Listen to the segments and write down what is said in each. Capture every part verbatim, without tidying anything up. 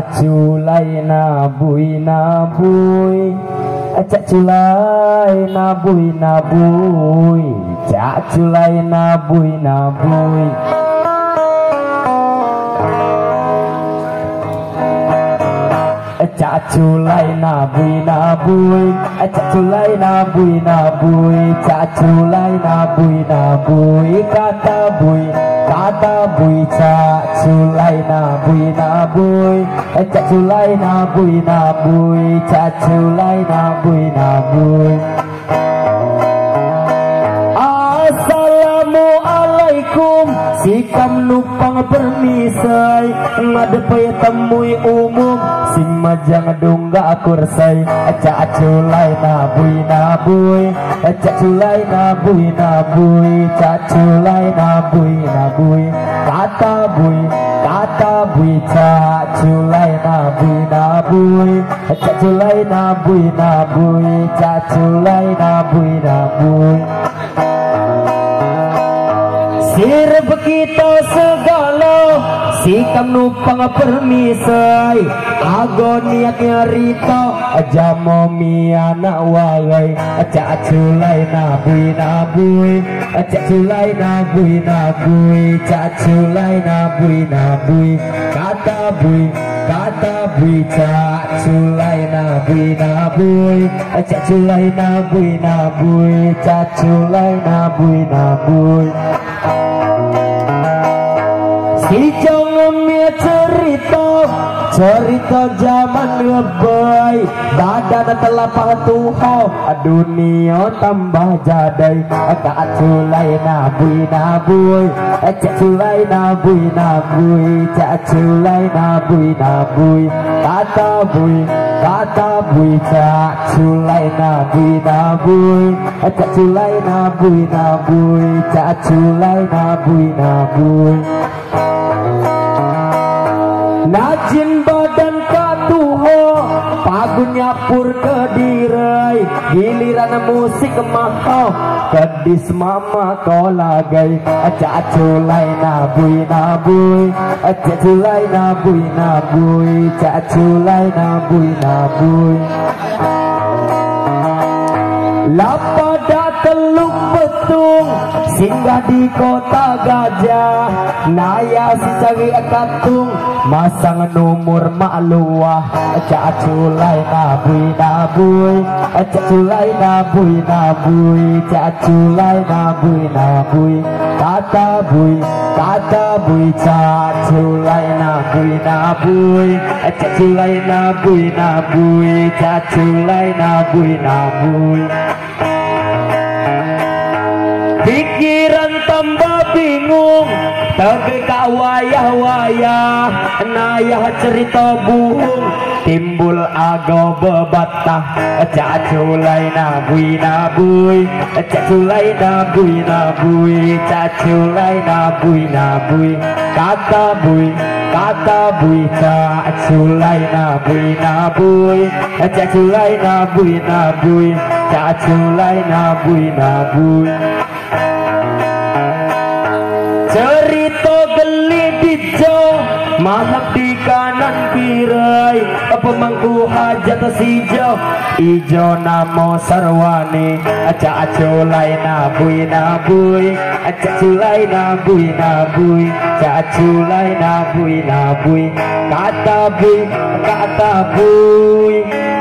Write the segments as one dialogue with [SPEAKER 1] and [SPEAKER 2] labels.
[SPEAKER 1] Cak culai nabui nabui, cak culai nabui nabui, cak culai nabui nabui. Cak culai nabui nabui, cak culai nabui nabui, cak culai nabui nabui, kata bui kata bui, cak culai nabui nabui, cak culai nabui nabui, cak culai nabui nabui. Assalamualaikum, sikam nupang permisai, ngadepai temui umum, si majang dungga kursai, cak culai nabui nabui, cak culai nabui nabui, cak culai nabui nabui, kata bui kata bui, cak culai nabui nabui, cak culai nabui nabui, cak culai nabui nabui. Sirep kita segala, sikam nupang permisai, ago niatnya rito, jamo miana wagai, cak culai nabui nabui, cak culai nabui nabui, cak culai nabui nabui, kata bui kata bui, cak culai nabui nabui, cak culai nabui nabui, cak culai nabui nabui. Si jongomnya cerita, cerita zaman ngebay, badan telapah tuho, dunia tambah jadai, cak culai nabui nabui, cak culai nabui nabui, cak culai nabui nabui, kata bui kata bui, cak culai nabui nabui, cak culai nabui nabui, cak culai nabui nabui. Najin badan katuho, pagunya pur kedirai, giliran musik mahal, kedis mama kolagai, cak culai nabui nabui, cak culai nabui nabui, cak culai nabui nabui. Lapada teluk betung, singgah di kota gajah, naya si cari katung, masang nomor makluah, cak culai nabui nabui, cak culai nabui nabui, cak culai nabui nabui, kata bui kata bui, cak culai nabui nabui, cak culai nabui nabui, cak culai nabui nabui. Pikiran tambah bingung, tapi kak wayah-wayah, nayah cerita buhung, timbul ago bebatah, cak culai nabui nabui, cak culai nabui nabui, cak culai nabui nabui, kata bui kata bui, cak culai nabui nabui, cak culai nabui nabui, cak culai nabui nabui. Cerita geli dijo, mahap di kanan kirai, pemangku hajat sijo, ijo namo sarwani, cak culai nabui nabui, cak culai nabui nabui, cak culai nabui nabui, kata bui kata bui.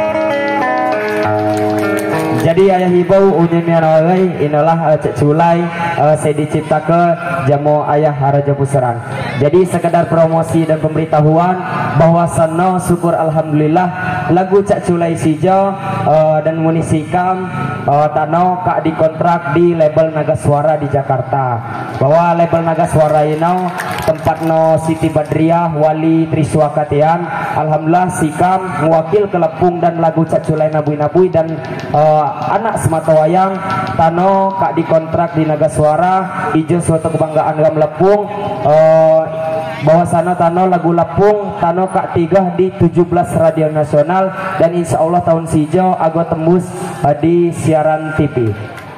[SPEAKER 1] Jadi ayah hibau unyanya rawai, inilah uh, cak culai uh, saya dicipta ke jamu ayah Raja Puserang. Jadi sekedar promosi dan pemberitahuan bahwa sana syukur alhamdulillah lagu cak culai sijo uh, dan munisikam uh, tano kak dikontrak di label Naga Suara di Jakarta. Bahwa label Naga Suara ini tempat no Siti Badriah Wali Triswakatian, alhamdulillah sikam mewakil kelepung dan lagu cak culai nabui nabui dan uh, anak semata wayang tano kak dikontrak di Naga Suara, ijo suatu kebanggaan gam lepung uh, bahwa sana tano lagu lepung tano kak tiga di tujuh belas radio nasional dan insya Allah tahun sijo ago tembus uh, di siaran T V.